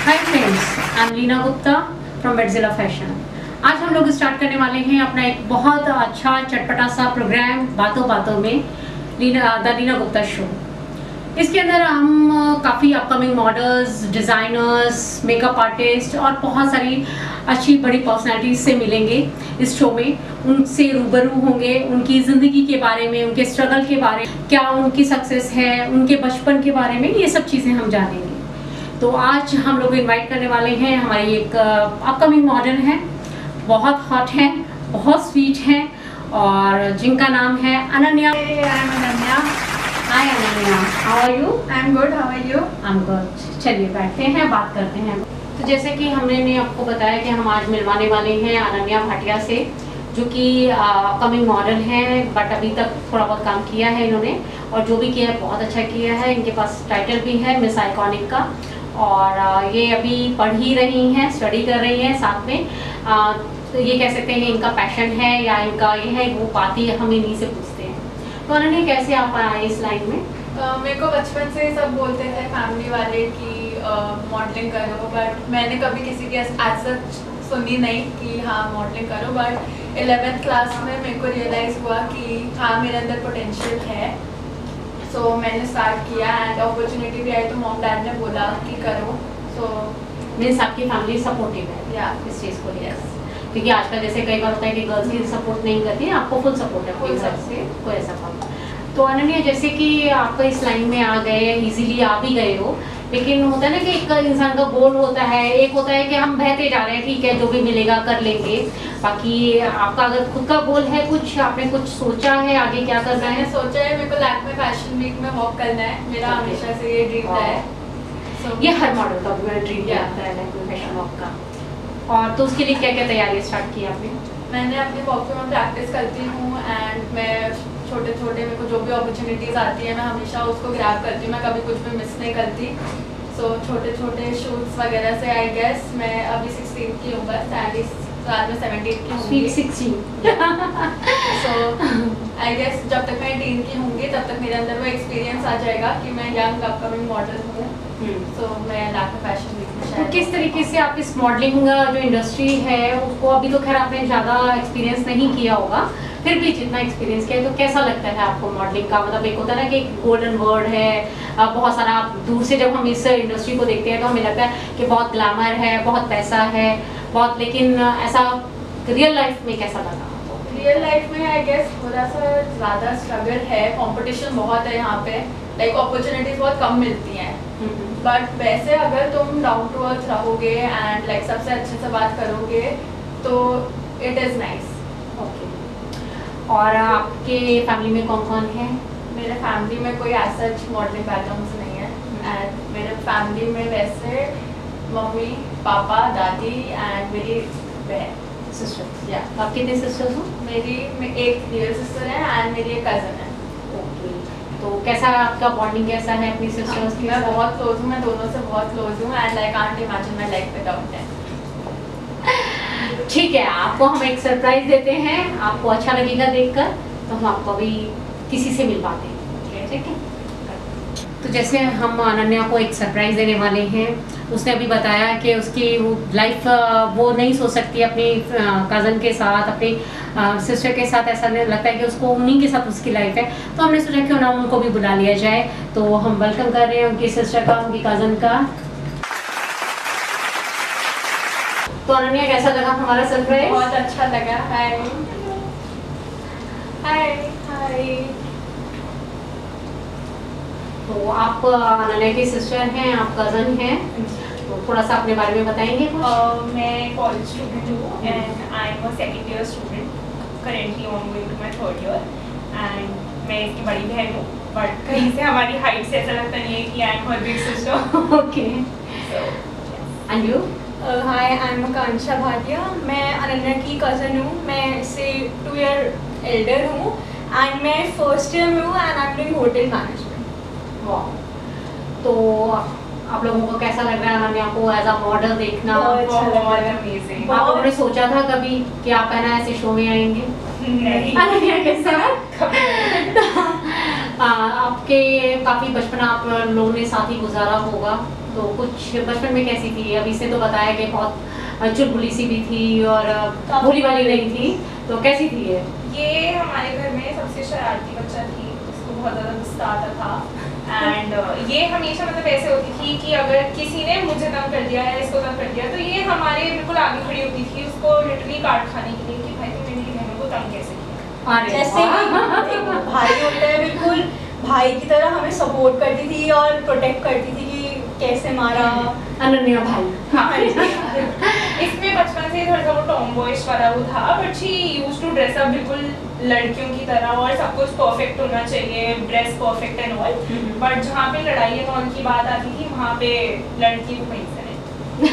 Hi friends, I am Leena Gupta from Bedzilla fashion. आज हम लोग स्टार्ट करने वाले हैं अपना एक बहुत अच्छा चटपटा सा प्रोग्राम बातों बातों में द लीना गुप्ता शो। इसके अंदर हम काफ़ी upcoming models, designers, makeup artist और बहुत सारी अच्छी बड़ी पर्सनालिटीज से मिलेंगे इस शो में। उनसे रूबरू होंगे, उनकी ज़िंदगी के बारे में, उनके स्ट्रगल के बारे में, क्या उनकी सक्सेस है, उनके बचपन के बारे में, ये सब चीज़ें हम जानेंगे। तो आज हम लोग इनवाइट करने वाले हैं हमारी एक अपकमिंग मॉडल है, बहुत हॉट है, बहुत स्वीट है और जिनका नाम है Ananya. Hi Ananya, how are you? I am good, how are you? I am good. चलिए बैठते हैं, बात करते हैं। तो जैसे कि हमने आपको बताया कि हम आज मिलवाने वाले हैं अनन्या भाटिया से, जो कि अपकमिंग मॉडल है, बट अभी तक थोड़ा बहुत काम किया है इन्होंने, और जो भी किया है बहुत अच्छा किया है। इनके पास टाइटल भी है मिस आइकॉनिक का, और ये अभी पढ़ ही रही हैं, स्टडी कर रही हैं साथ में। तो ये कह सकते हैं इनका पैशन है या इनका ये है, वो बात ही हम इन्हीं से पूछते हैं। तो अनन्या, कैसे आप आए इस लाइन में? मेरे को बचपन से सब बोलते थे फैमिली वाले कि मॉडलिंग करो, बट मैंने कभी किसी की आज सच सुनी नहीं कि हाँ मॉडलिंग करो। बट 11th क्लास में मेरे को रियलाइज़ हुआ कि हाँ मेरे अंदर पोटेंशियल है। सो मैंने स्टार्ट किया एंड अपॉर्चुनिटी भी आई तो मॉम डैड ने बोला कि करो। सो मीन्स आपकी फैमिली सपोर्टिव है या इस चीज़ को? यस, क्योंकि आजकल जैसे कई बार होता है कि गर्ल्स ही सपोर्ट नहीं करती हैं, आपको फुल सपोर्ट है फुल घर से, कोई ऐसा प्रॉब्लम। तो अनन्या, जैसे कि आप इस लाइन में आ गए, इजीली आ भी गए हो, लेकिन होता है ना कि एक इंसान का गोल होता है, एक होता है कि हम बहते जा रहे हैं, ठीक है जो भी मिलेगा कर लेंगे। बाकी आपका अगर खुद का गोल है, कुछ आपने कुछ सोचा है आगे क्या करना है? मैंने सोचा है मेरे को लैक्मे फैशन वीक में वॉक करना है, मेरा हमेशा से ये ड्रीम रहा है। ये हर मॉडल का ड्रीम रहता है लैक्मे फैशन वॉक का। और तो उसके लिए क्या क्या तैयारी स्टार्ट की आपने? मैंने अपनी वॉक में प्रैक्टिस करती हूँ एंड मैं छोटे छोटे मेरे को जो भी अपॉर्चुनिटीज़ आती है मैं हमेशा उसको ग्रैब करती हूँ, मैं कभी कुछ भी मिस नहीं करती। सो छोटे छोटे शूट्स वगैरह से आई गेस मैं अभी 16 की हूँ, बस एंड इस साल में 17 की हूँ। 16 सो आई गेस जब तक मैं 18 की होंगी तब तक मेरे अंदर वो एक्सपीरियंस आ जाएगा कि मैं यंग अपकमिंग मॉडल हूँ। सो मैं लैक्मे फैशन वीक में तो किस तरीके से आप इस मॉडलिंग जो इंडस्ट्री है उसको, अभी तो खैर आपने ज़्यादा एक्सपीरियंस नहीं किया होगा, फिर भी जितना एक्सपीरियंस किया है तो कैसा लगता है आपको मॉडलिंग का? मतलब एक होता है ना कि गोल्डन वर्ड है, बहुत सारा, दूर से जब हम इस इंडस्ट्री को देखते हैं तो हमें लगता है कि बहुत ग्लैमर है, बहुत पैसा है, बहुत, लेकिन ऐसा रियल लाइफ में कैसा लगा? रियल लाइफ में आई गेस थोड़ा सा ज़्यादा स्ट्रगल है, कंपटीशन बहुत है यहाँ पे, लाइक अपॉर्चुनिटीज़ बहुत कम मिलती हैं। बट वैसे अगर तुम डाउन टू अर्थ रहोगे एंड लाइक सबसे अच्छे से बात करोगे तो इट इज़ नाइस। ओके। और आपके फैमिली में कौन कौन है? मेरे फैमिली में कोई ऐसा मॉडलिंग बैकग्राउंड नहीं है एंड मेरे फैमिली में वैसे मम्मी, पापा, दादी एंड मेरी बहन, सिस्टर। या आप कितने सिस्टर्स हो? मेरी एक रियल सिस्टर है एंड मेरी एक कज़न है। ओके। तो कैसा आपका बॉन्डिंग कैसा है अपनी सिस्टर्स के मैं साथ? बहुत क्लोज हूँ, मैं दोनों से बहुत क्लोज हूँ and I can't imagine my life without them. ठीक है, आपको हम एक सरप्राइज देते हैं, आपको अच्छा लगेगा देखकर, तो हम आपको अभी किसी से मिलवाते हैं, ठीक है? तो जैसे हम अनन्या को एक सरप्राइज देने वाले हैं, उसने अभी बताया कि उसकी वो लाइफ वो नहीं सोच सकती अपनी कज़न के साथ, अपनी सिस्टर के साथ, ऐसा नहीं लगता है कि उसको उन्हीं के साथ उसकी लाइफ है। तो हमने सोचा क्यों ना उनको भी बुला लिया जाए। तो हम वेलकम कर रहे हैं उनकी सिस्टर का, उनकी कज़न का। तो अनन्या, कैसा लगा हमारा सरप्राइज? बहुत अच्छा लगा। हाय हाय हाय। तो आप अनन्या की सिस्टर हैं, आप कज़न हैं, तो थोड़ा सा अपने बारे में बताएंगे कुछ? मैं कॉलेज स्टूडेंट हूँ and I am a second year student, currently on going to my third year and मैं इसकी बड़ी बहन हूँ, बट कहीं से हमारी हाइट से ऐसा लगता नहीं है कि I am her big sister. Okay. And you? Hi, I am Aakanksha Bhatia. मैं अनन्या की कज़न हूँ, मैं इससे 2 ईयर एल्डर हूँ एंड मैं फर्स्ट ईयर में हूँ and I am doing hotel management. वाह। तो आप लोगों को कैसा लग रहा है अनन्या को एज अ मॉडल देखना? बहुत अमेजिंग। आप लोगों ने सोचा था कभी कि आप है ना ऐसे शो में आएंगे? नहीं। अनन्या के साथ? आप आपके काफ़ी बचपन आप लोगों ने साथ ही गुजारा होगा, तो कुछ बचपन में कैसी थी? अभी से तो बताया कि बहुत चुलबुली सी भी थी और भोली वाली नहीं थी, तो कैसी थी ये हमारे घर में सबसे शरारती बच्चा थी, उसको बहुत ज़्यादा गुस्सा आता था। एंड ये हमेशा मतलब ऐसे होती थी कि अगर किसी ने मुझे तंग कर दिया या इसको तंग कर दिया तो ये हमारे बिल्कुल आगे खड़ी होती थी उसको लिटरली काट खाने के लिए कि भाई तुमने मेरी बहनों को तंग कैसे किया। जैसे एक भाई होता है, बिल्कुल भाई की तरह हमें सपोर्ट करती थी और प्रोटेक्ट करती थी कि कैसे मारा। अनन्या भाई। हाँ इसमें बचपन से थोड़ा सा वो टॉम बॉयज वाला वो था, but she used to dress up बिल्कुल लड़कियों की तरह और सब कुछ परफेक्ट होना चाहिए, dress perfect and all. But जहाँ पे लड़ाई एंड ऑल की बात आती थी वहाँ पे लड़की को वहीं से नहीं।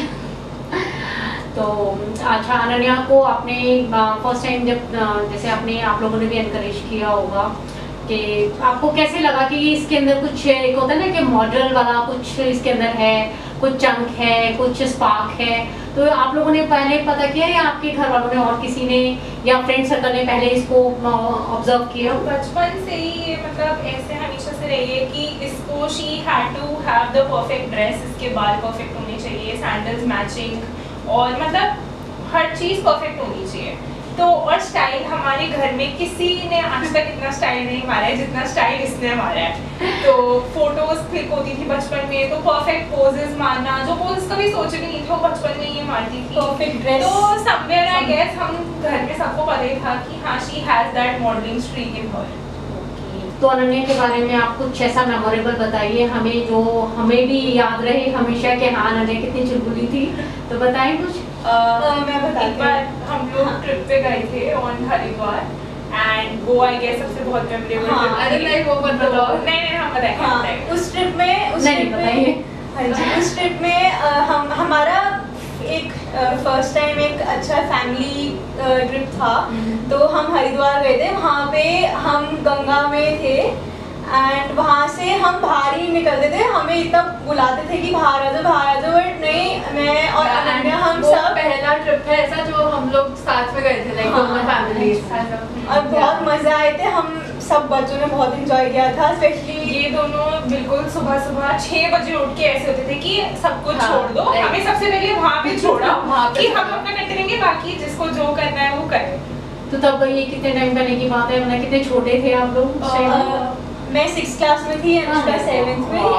तो अच्छा, अनन्या को आपने फर्स्ट टाइम जब जैसे आपने आप लोगों ने भी एनकरेज किया होगा कि आपको कैसे लगा कि इसके अंदर कुछ एक होता है ना कि मॉडल वाला कुछ इसके अंदर है, कुछ चंक है, कुछ स्पार्क है, तो आप लोगों ने पहले पता किया या आपके घर वालों ने और किसी ने या फ्रेंड सर्कल ने पहले इसको ऑब्जर्व किया? बचपन से ही मतलब ऐसे हमेशा से रही है कि इसको she had to have the perfect dress, इसके बाल परफेक्ट होने चाहिए, सैंडल्स मैचिंग और मतलब हर चीज़ परफेक्ट होनी चाहिए। तो और स्टाइल हमारे घर में किसी ने आज तक इतना स्टाइल नहीं मारा है जितना स्टाइल इसने मारा है। तो फोटोज क्लिक होती थी बचपन में तो परफेक्ट पोजेस मारना, जो पोजेस कभी सोचे भी नहीं थे वो बचपन में ये मारती थी। Perfect dress. तो समवेयर आई गेस हम घर में सबको पता ही था कि हाँ she has that modelling streak in her. तो अनन्या के बारे में आप कुछ ऐसा मेमोरेबल बताइए हमें जो हमें भी याद रहे हमेशा कि हाँ अनन्या कितनी चुलबुली थी, तो बताएं कुछ। मैं बताती एक बार हम लोग ट्रिप पे गए थे ऑन हरिद्वार एंड वो आई गेस सबसे बहुत मेमोरेबल हाँ, ट्रिप। अरे नहीं वो मत बताओ। नहीं हम बताएंगे हाँ, बताएंगे। उस ट्रिप में हाँ जी, उस ट्रिप में हमारा एक फर्स्ट टाइम एक अच्छा फैमिली ट्रिप था। तो हम हरिद्वार गए थे, वहाँ पे हम गंगा में थे एंड वहाँ से हम बाहर ही निकलते थे, हमें इतना बुलाते थे कि बाहर आ जाओ, बट नहीं, मैं और अनन्या हम वो सब पहला ट्रिप है ऐसा जो हम लोग साथ में गए थे, लाइक दोनों फैमिलीज। और बहुत मजा आए थे, हम सब बच्चों ने बहुत एंजॉय किया था, स्पेशली ये दोनों बिल्कुल सुबह 6 बजे उठ के ऐसे होते थे कि सब कुछ हाँ, छोड़ दो, हमें सबसे पहले वहाँ पे छोड़ा वहाँ पे कि हम अपना करते रहेंगे, बाकी जिसको जो करना है वो करे। तो तब ये कितने टाइम पहले की बात है, मतलब कितने छोटे थे आप लोग उस टाइम? मैं 6th क्लास में थी, अनुष्का 7th में।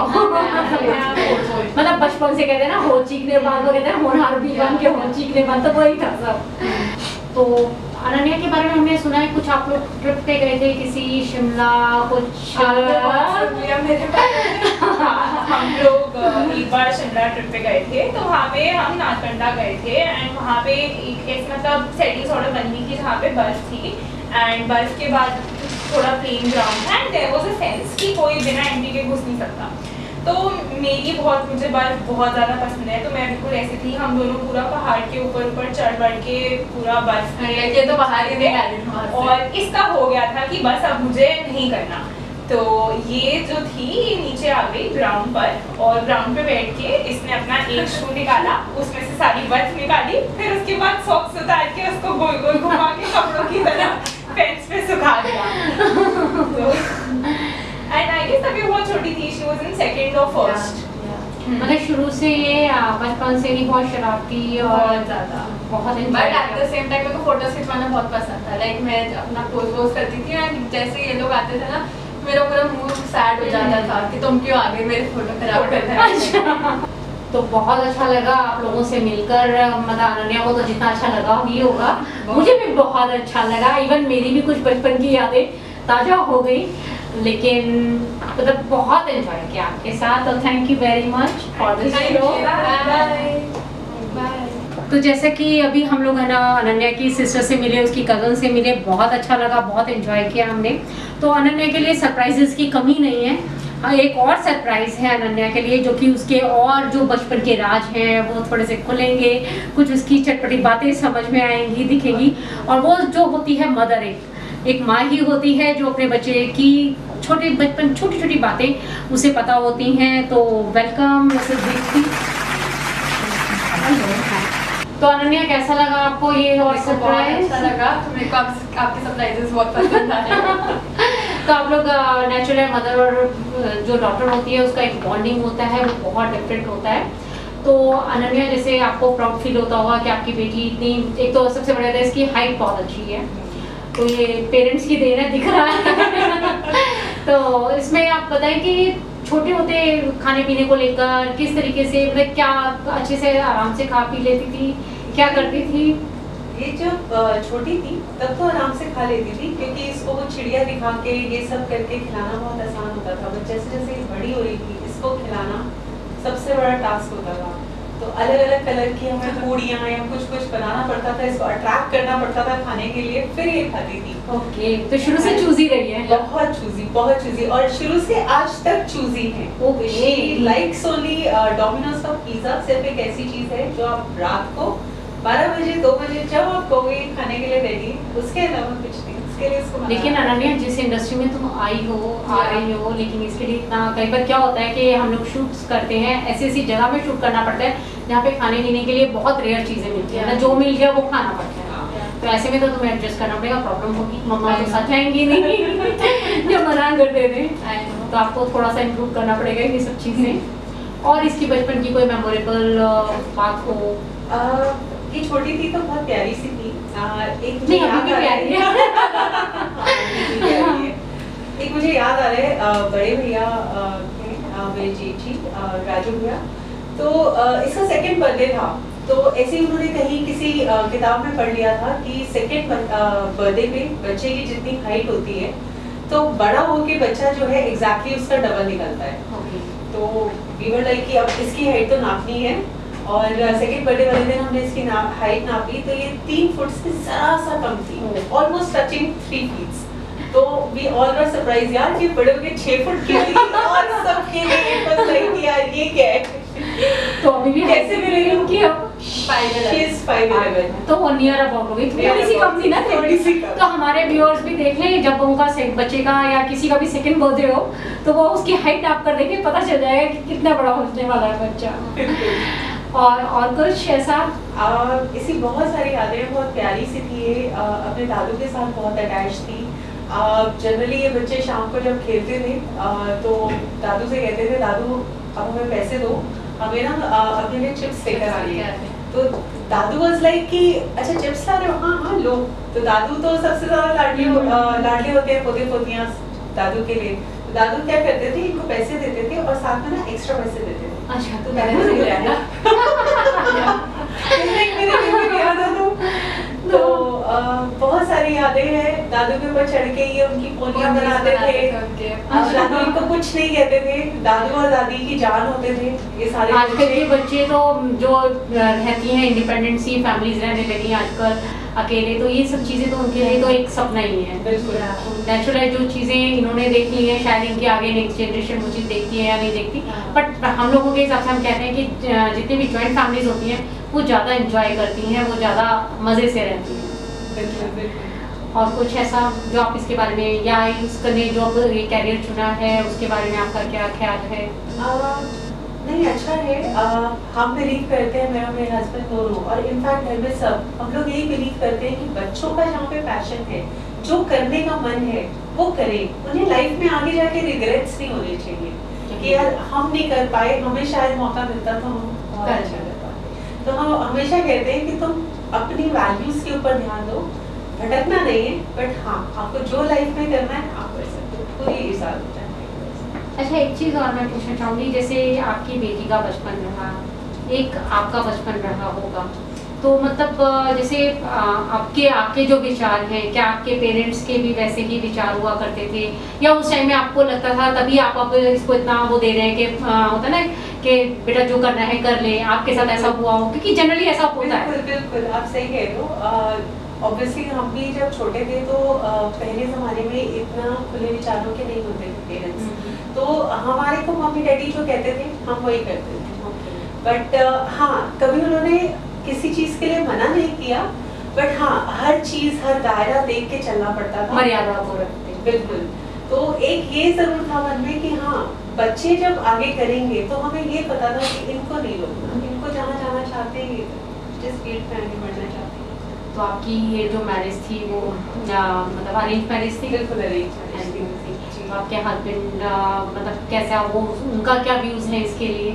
मतलब बचपन से कहते हैं ना हो चीखने बाद, वो कहते हैं होनहार भी बन के हो चीखने बाद, तो वही था सब। तो अनन्या के बारे में हमने सुना है कुछ आप लोग ट्रिप पे गए थे, किसी शिमला कुछ हम लोग एक बार शिमला ट्रिप पे गए थे, तो वहाँ पे हम नाथकंडा गए थे एंड वहाँ पे एक मतलब सेटिंग ऑर्डर बनी हुई थी जहाँ पे बर्फ थी एंड बर्फ के बाद थोड़ा प्लेन ग्राउंड था and there was a sense कि कोई बिना एंट्री के घुस नहीं सकता। तो मुझे बर्फ बहुत ज़्यादा पसंद है, तो मैं बिल्कुल ऐसी थी, हम दोनों पूरा पहाड़ के ऊपर चढ़ बढ़ के पूरा बर्फ में ये तो बाहर ही नहीं और इसका हो गया था कि बस अब मुझे नहीं करना। तो ये जो थी ये नीचे आ गई ग्राउंड पर और ग्राउंड पे बैठ के इसने अपना एक शू निकाला, उसमें से सारी बर्फ निकाली, फिर उसके बाद सॉक्स उतार के उसको गोल गोल घुमा के कपड़ों की तरह फेंस पे सुखा दिया। तो एंड आई गेस तभी बहुत छोटी थी, शी वाज इन सेकंड और फर्स्ट। मतलब शुरू से ये बचपन से ही बहुत शरारती और बहुत ज़्यादा बहुत but at the same time मेरे को फोटोज खिंचवाना बहुत पसंद था। लाइक मैं अपना पोज वोज करती थी एंड जैसे ये लोग आते थे ना मेरा पूरा मूड सैड हो जाता था कि तुम क्यों आ गए मेरे फोटो खराब करते हैं। तो बहुत अच्छा लगा आप लोगों से मिलकर, मतलब अनन्या को तो जितना अच्छा लगा ही होगा, मुझे भी बहुत अच्छा लगा। इवन मेरी भी कुछ बचपन की यादें ताज़ा हो गई, लेकिन मतलब बहुत एंजॉय किया आपके साथ। तो thank you very much for this show. तो जैसे कि अभी हम लोग है ना अनन्या की सिस्टर से मिले, उसकी कज़न से मिले, बहुत अच्छा लगा, बहुत एंजॉय किया हमने। तो अनन्या के लिए सरप्राइजेस की कमी नहीं है। हाँ, एक और सरप्राइज है अनन्या के लिए, जो कि उसके और जो बचपन के राज हैं वो थोड़े से खुलेंगे, कुछ उसकी चटपटी बातें समझ में आएंगी, दिखेंगी। और वो जो होती है मदर, एक माँ ही होती है जो अपने बच्चे की छोटी छोटी बातें उसे पता होती हैं। तो वेलकम दीप्ति। तो अनन्या कैसा लगा आपको ये और सरप्राइज? अच्छा लगा, तो मेरे को आपके सरप्राइजेस बहुत पसंद आए। तो आप लोग नेचुरल मदर और जो डॉटर होती है उसका एक बॉन्डिंग होता है, वो बहुत डिफरेंट होता है। तो अनन्या, जैसे आपको प्राउड फील होता होगा कि आपकी बेटी इतनी, एक तो सबसे बड़ा है इसकी हाइट बहुत अच्छी है, तो ये पेरेंट्स की देन है, दिख रहा है। तो इसमें आप बताएं कि छोटे होते खाने पीने को लेकर किस तरीके से, मतलब क्या अच्छे से आराम से खा पी लेती थी, क्या करती थी? ये जब छोटी थी तब तो आराम से खा लेती थी, क्योंकि इसको वो चिड़िया दिखा के ये सब करके खिलाना बहुत आसान होता था। बट जैसे जैसे बड़ी हो रही थी, इसको खिलाना सबसे बड़ा टास्क होता था। तो अलग अलग कलर की हमें पूड़ियाँ या कुछ कुछ बनाना पड़ता था, इसको अट्रैक्ट करना पड़ता था खाने के लिए, फिर ये खाती थी। ओके, तो शुरू से चूजी रही है? बहुत चूजी, और शुरू से आज तक चूजी है। शी लाइक्स ओनली डोमिनोज का पिज्जा। सिर्फ एक ऐसी चीज है जो आप रात को 12 बजे 2 बजे जब आप कहोगे खाने के लिए रेडी, उसके अलावा कुछ नहीं। उसके लिए इसको लेकिन अनन्या, जिस इंडस्ट्री में तुम आ रही हो, लेकिन इसके लिए इतना कई बार क्या होता है कि हम लोग शूट्स करते हैं, ऐसी ऐसी जगह में शूट करना पड़ता है जहाँ पे खाने पीने के लिए बहुत रेयर चीजें मिलती है, जो मिल गया वो खाना पड़ता है। तो ऐसे में तो तुम्हें एडजस्ट करना पड़ेगा, प्रॉब्लम होगी, मम्मा तो साथ आएंगी नहीं जब मना कर दे दें, तो आपको थोड़ा सा इम्प्रूव करना पड़ेगा ये सब चीजें। और इसकी बचपन की कोई मेमोरेबल बात हो? ये छोटी थी तो बहुत प्यारी सी थी। एक नहीं, अभी भी प्यारी है। एक मुझे याद आ रहा है, बड़े भैया मेरे जेठ जी राजू भैया, तो इसका सेकंड बर्थडे था। तो ऐसे ही उन्होंने कहीं किसी किताब में पढ़ लिया था कि सेकंड बर्थडे पे बच्चे की जितनी हाइट होती है, तो बड़ा होके बच्चा जो है एग्जैक्टली उसका डबल निकलता है। तो वी वर लाइक कि अब इसकी हाइट तो नापनी है, और सेकंड बर्थडे वाले दिन हमने इसकी हाइट नापी, तो ये 3 फुट से जरा सा कम थी, ऑलमोस्ट टचिंग 3 फीट। तो वी ऑल वर सरप्राइज, यार ये बड़े हो गए 6 फुट की थी, और सबके लिए इट वाज लाइक यार ये क्या है। तो अभी भी कैसे मिलेगी उनकी? अब 5'11", तो 1 ईयर अबाउट हो गई, थोड़ी सी कम थी ना, थोड़ी सी। तो हमारे व्यूअर्स भी देख लें, जब उनका बच्चे का या किसी का भी सेकंड बर्थडे हो, तो वो उसकी हाइट नाप कर देखें, पता चल जाएगा कि कितना बड़ा होने वाला है बच्चा। और कुछ ऐसा? इसी बहुत सारी यादें, बहुत प्यारी सी थी ये, अपने दादू के साथ बहुत अटैच थी। जनरली ये बच्चे शाम को जब खेलते थे तो दादू से कहते थे, दादू अब हमें पैसे दो, हमें ना अपने लिए चिप्स लेकर आनी है। तो दादू वाज लाइक कि अच्छा चिप्स ला रहे हो, हाँ हाँ लो। तो दादू तो सबसे ज्यादा लाडले होते हैं पोते पोतियाँ दादू के लिए। तो दादू क्या करते थे, इनको पैसे देते थे और साथ में ना एक्स्ट्रा पैसे देते थे। अच्छा, तो दादू से मिला तो बहुत सारी यादें हैं। दादू के ऊपर चढ़ के ये उनकी पोलियां बनाते थे। दादू इनको कुछ नहीं कहते थे, दादू और दादी की जान होते थे ये सारे। आजकल के बच्चे तो जो रहती हैं इंडिपेंडेंट सी फैमिलीज रहने लगी आजकल अकेले, तो ये सब चीज़ें तो उनके लिए तो एक सपना ही है। बिल्कुल नेचुरल जो चीज़ें इन्होंने देखी हैं, शायद इनके आगे नेक्स्ट जनरेशन वो चीज़ देखती है या नहीं देखती, बट हम लोगों के हिसाब से हम कहते हैं कि जितनी भी जॉइंट फैमिलीज होती हैं वो ज़्यादा इंजॉय करती हैं, वो ज़्यादा मज़े से रहती हैं। बिल्कुल बिल्कुल। और कुछ ऐसा जो आप इसके बारे में, या इसने जो ये कैरियर चुना है उसके बारे में आपका क्या ख्याल है? नहीं अच्छा है। हम बिलीव करते हैं, मेरा मेरे हस्बैंड दोनों, और इनफैक्ट घर में सब हम लोग यही बिलीव करते हैं कि बच्चों का जहाँ पे पैशन है, जो करने का मन है वो करें। उन्हें लाइफ में आगे जाके रिग्रेट्स नहीं होने चाहिए कि यार हम नहीं कर पाए, हमें शायद मौका मिलता तो हम और अच्छा कर पाते। तो हम हमेशा कहते हैं कि तुम अपनी वैल्यूज के ऊपर ध्यान दो, भटकना नहीं है, बट हाँ आपको जो लाइफ में करना है आप कर सकते हो, पूरी हिसाब होता है। अच्छा, एक चीज़ और मैं पूछना चाहूँगी, जैसे आपकी बेटी का बचपन रहा, एक आपका बचपन रहा होगा, तो मतलब जैसे आपके जो विचार हैं, क्या आपके पेरेंट्स के भी वैसे ही विचार हुआ करते थे, या उस टाइम में आपको लगता था तभी आप अब इसको इतना वो दे रहे हैं कि होता ना कि बेटा जो करना है कर ले? आपके साथ ऐसा हुआ हो? क्योंकि जनरली ऐसा होता है। बिल्कुल बिल्कुल, आप सही कह रहे हो। ऑब्वियसली हम भी जब छोटे थे तो पहले ज़माने में इतना खुले विचारों के नहीं होते थे पेरेंट्स, तो हमारे को मम्मी डैडी जो कहते थे हम वही करते थे। बट हाँ, कभी उन्होंने किसी चीज़ के लिए मना नहीं किया, बट हाँ हर चीज़ हर दायरा देख के चलना पड़ता था, मर्यादा को रखते। बिल्कुल। तो एक ये ज़रूर था मन में कि हाँ बच्चे जब आगे करेंगे तो हमें ये पता था कि इनको नहीं रोकना, इनको जहाँ जाना चाहते हैं जिस फील्ड में आगे बढ़ना चाहते हैं तो आपकी ये जो मैरिज थी वो मतलब अरेंज मैरिज थी? बिल्कुल अरेंज तो आपके हस्बैंड मतलब कैसा, वो उनका क्या व्यूज़ है इसके लिए?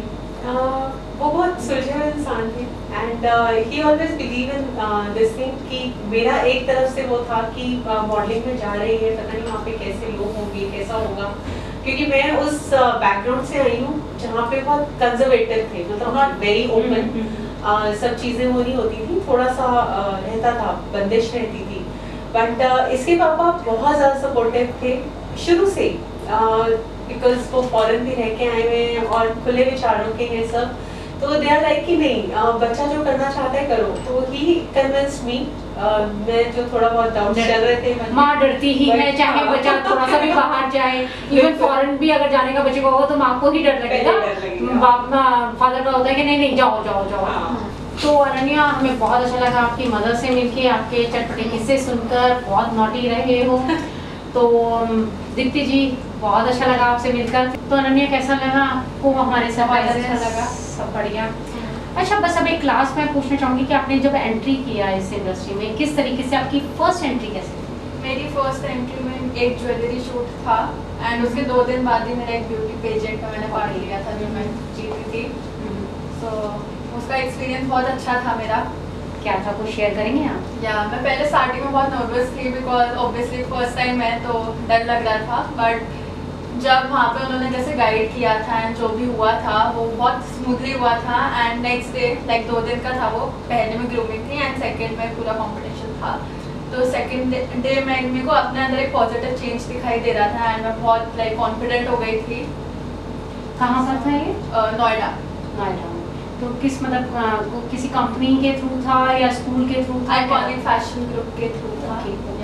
वो बहुत सुलझे हुए इंसान थे and he always believe in this thing कि मेरा एक तरफ से वो था कि मॉडलिंग में जा रही है, पता नहीं वहाँ पे कैसे लोग होंगे, कैसा होगा, क्योंकि मैं उस बैकग्राउंड से आई हूँ जहाँ पे बहुत कंजर्वेटिव थे, मतलब नॉट वेरी ओपन, सब चीज़ें वो नहीं होती थी, थोड़ा सा रहता था, बंदिश रहती थी। बट इसके पापा बहुत ज़्यादा सपोर्टिव थे शुरू से, बिकॉज वो फॉरेन भी रह के आए हुए हैं और खुले विचारों के हैं सब, तो दे आर लाइक कि नहीं बच्चा जो करना चाहता है करो। तो ही कन्विंस्ड मी, मैं जो थोड़ा बहुत डाउट चल रहे थे, माँ डरती ही है चाहे बच्चा थोड़ा सा भी बाहर जाए, इवन फॉरेन भी अगर जाने का बच्चे को होगा तो माँ को ही डर लगेगा, बाप फादर का होता है कि नहीं नहीं जाओ जाओ जाओ। तो अनन्या, हमें बहुत अच्छा लगा आपकी मदर से मिलके, आपके चटपटे किस्से सुनकर, बहुत नॉटी रहे हो। तो दीप्ति जी, बहुत अच्छा लगा आपसे मिलकर। तो अनन्या, कैसा लगा आपको हमारे साथ? अच्छा लगा, सब बढ़िया। अच्छा, बस अब एक क्लास में पूछना चाहूँगी कि आपने जब एंट्री किया इस इंडस्ट्री में, किस तरीके से आपकी फर्स्ट एंट्री कैसे थी? मेरी फर्स्ट एंट्री में एक ज्वेलरी शूट था एंड उसके 2 दिन बाद ही मेरा एक ब्यूटी पेजेंट में मैंने पार्ट लिया था जो मैं जीती थी। सो उसका एक्सपीरियंस बहुत अच्छा था मेरा। क्या था, कुछ शेयर करेंगे आप? या मैं पहले स्टार्टिंग में बहुत नर्वस थी बिकॉज ऑब्वियसली फर्स्ट टाइम है तो डर लग रहा था, बट जब वहाँ पे उन्होंने जैसे गाइड किया था एंड जो भी हुआ था वो बहुत स्मूथली हुआ था। एंड नेक्स्ट डे लाइक 2 दिन का था वो, पहले में ग्रूमिंग थी एंड सेकंड में पूरा कंपटीशन था। तो सेकंड डे में मेरे को अपने अंदर एक पॉजिटिव चेंज दिखाई दे रहा था एंड मैं बहुत लाइक कॉन्फिडेंट हो गई थी। कहाँ पर था ये? नोएडा। नोएडा। तो किस मतलब किसी कंपनी के थ्रू था या स्कूल के थ्रू था? आइकॉनिक फैशन ग्रुप के थ्रू था।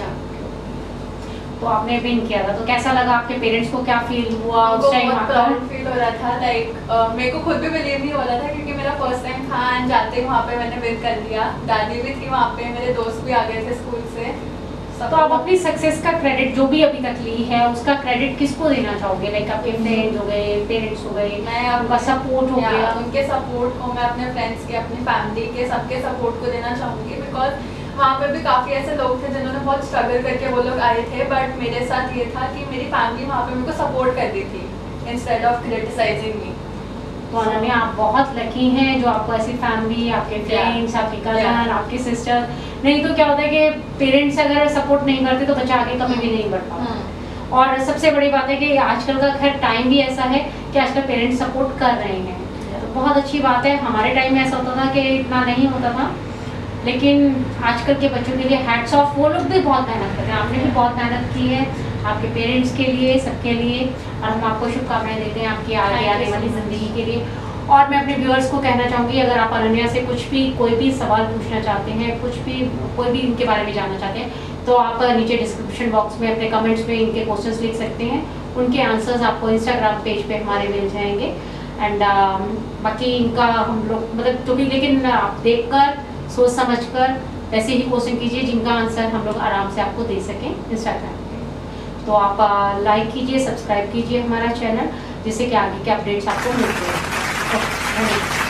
तो आपने विन किया था, तो कैसा लगा? आपके पेरेंट्स को क्या फील हुआ उस टाइम? बहुत प्राउड फील हो रहा था, लाइक मेरे को खुद भी बिलीव नहीं हो रहा था क्योंकि मेरा फर्स्ट टाइम था एंड जाते ही वहाँ पे मैंने विन कर लिया। दादी भी थी वहाँ पे, मेरे दोस्त भी आ गए थे स्कूल से। तो आप अपनी सक्सेस का क्रेडिट जो भी अभी तक ली है उसका क्रेडिट किसको देना चाहोगे? लाइक आपके फ्रेंड्स हो गए, पेरेंट्स हो गए, मैं आपका सपोर्ट हो गया? उनके सपोर्ट को मैं अपने फ्रेंड्स के, अपनी फैमिली के, सबके सपोर्ट को देना चाहूँगी बिकॉज वहाँ पे भी काफ़ी ऐसे लोग थे जिन्होंने बहुत स्ट्रगल करके वो लोग आए थे, बट मेरे साथ ये था कि मेरी फैमिली वहाँ पे मेरे को सपोर्ट करती थी इंस्टेड ऑफ क्रिटिसाइजिंग मी। तो अनन्या, आप बहुत लकी हैं जो आपको ऐसी फैमिली, आपके फ्रेंड्स, आपके कजन, आपकी सिस्टर, नहीं तो क्या होता है कि पेरेंट्स अगर सपोर्ट नहीं करते तो बच्चा आगे कभी भी नहीं बढ़ पाता। और सबसे बड़ी बात है कि आजकल का खैर टाइम भी ऐसा है कि आजकल पेरेंट्स सपोर्ट कर रहे हैं, तो बहुत अच्छी बात है। हमारे टाइम में ऐसा होता था कि इतना नहीं होता था, लेकिन आजकल के बच्चों के लिए हैट्स ऑफ, वो लोग भी बहुत मेहनत करते हैं, आपने भी बहुत मेहनत की है आपके पेरेंट्स के लिए, सबके लिए, और हम आपको शुभकामनाएं देते हैं आपकी आगे आने वाली ज़िंदगी के लिए। और मैं अपने व्यूअर्स को कहना चाहूँगी, अगर आप अनन्या से कुछ भी कोई भी सवाल पूछना चाहते हैं, कुछ भी कोई भी इनके बारे में जानना चाहते हैं, तो आप नीचे डिस्क्रिप्शन बॉक्स में अपने कमेंट्स में इनके क्वेश्चंस लिख सकते हैं, उनके आंसर्स आपको इंस्टाग्राम पेज पे हमारे मिल जाएंगे। एंड बाकी इनका हम लोग मतलब जो भी, लेकिन आप देखकर सोच समझकर वैसे ही क्वेश्चन कीजिए जिनका आंसर हम लोग आराम से आपको दे सकें इंस्टाग्राम पे। तो आप लाइक कीजिए, सब्सक्राइब कीजिए हमारा चैनल, जिससे कि आगे के अपडेट्स आपको मिलते हैं।